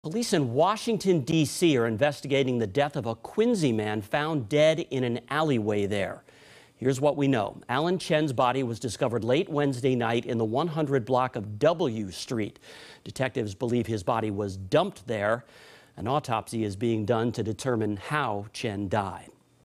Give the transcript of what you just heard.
Police in Washington, D.C. are investigating the death of a Quincy man found dead in an alleyway there. Here's what we know. Alan Chen's body was discovered late Wednesday night in the 100 block of W Street. Detectives believe his body was dumped there. An autopsy is being done to determine how Chen died.